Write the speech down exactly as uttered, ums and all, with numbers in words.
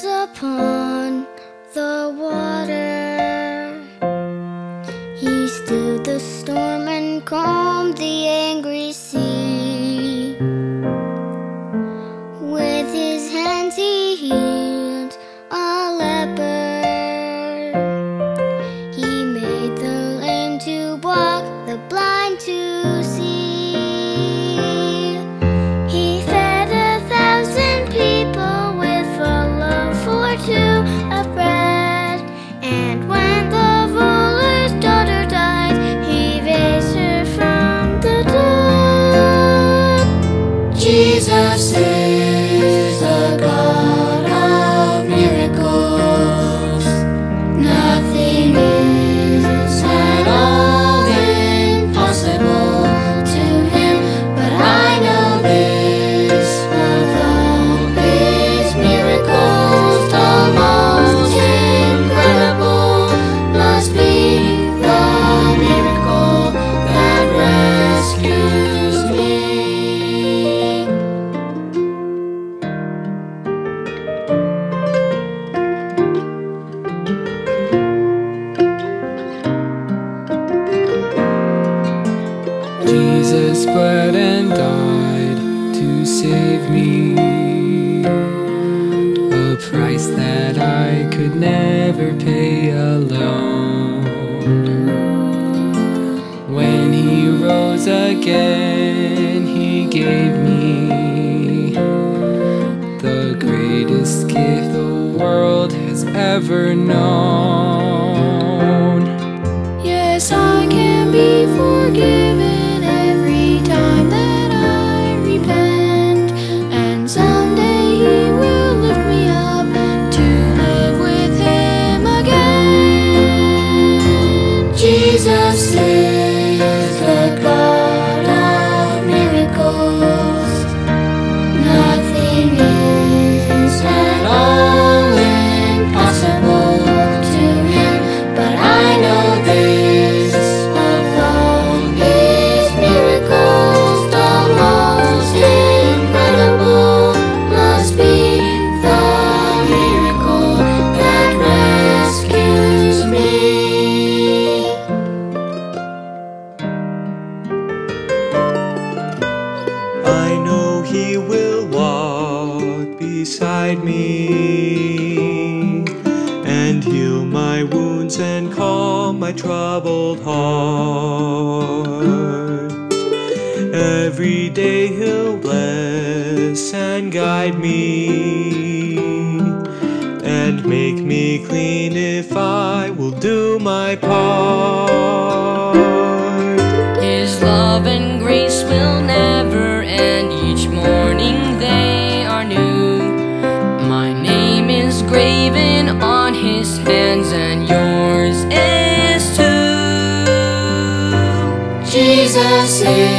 upon the water. He stilled the storm and calmed the angry sea. With his hands he healed a leper. He made the lame to walk, the blind to see. He fed a thousand people with a loaf or two of bread. And when the ruler's daughter died, he raised her from the dead. Jesus is the God of miracles. Nothing is at all impossible to him. But I know this, of all his miracles, the most incredible must be the miracle that rescues me. Jesus bled and died to save me, a price that I could never pay alone. When he rose again, he gave me the greatest gift the world has ever known. Yes, I can be forgiven every time that I repent, and someday he will lift me up to live with him again. Jesus is the God of miracles. Nothing is at all impossible to him. But I know this, of all his miracles, the most incredible must be the miracle that rescues me. I know he will walk beside me and heal my wounds and calm my troubled heart. Every day he'll bless and guide me and make me clean if I will do my part. His love and grace will never end. Each morning they are new. My name is graven on his hands, and yours is too. Jesus is